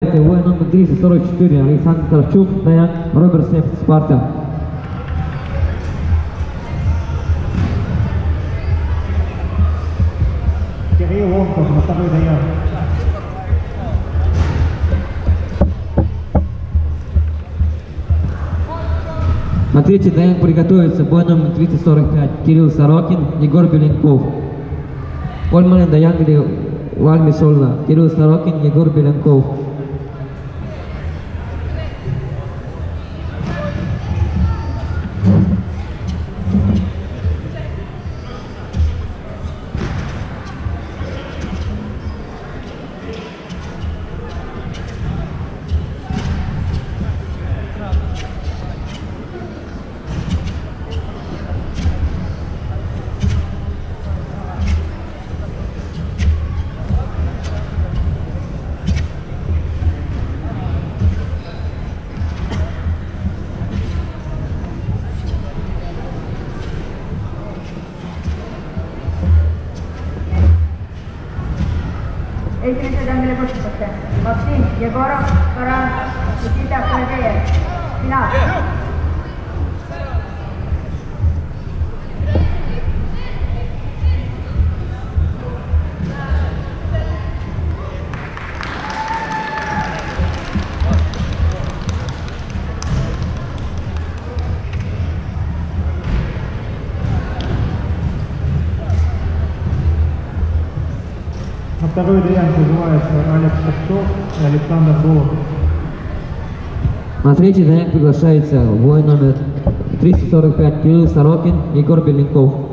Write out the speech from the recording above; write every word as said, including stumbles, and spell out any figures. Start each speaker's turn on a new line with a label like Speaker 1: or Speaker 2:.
Speaker 1: приглашается воин номер триста сорок четыре Александр Кравчук, Даян, Роберт Сеф, Спарта.
Speaker 2: Кирилл Ломков, на второй Даян.
Speaker 1: На третий Даян приготовится бой номер триста сорок пять Кирилл Сорокин, Егор Беленков. Ольман Даян или Вальми Сольна, Кирилл Сорокин, Егор Беленков.
Speaker 3: Esimese tämmöinen kutsutte. Maksim, Jegorov, Karan, Nikita, Kalajev. Final.
Speaker 2: На второй Даян вызывается Алекс Шевцов и Александр Голубев.
Speaker 1: На третий Даян приглашается воин номер триста сорок пять Кирилл Сорокин, Егор Беленков.